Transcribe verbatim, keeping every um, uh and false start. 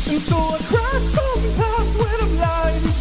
And so I cry sometimes when I'm lying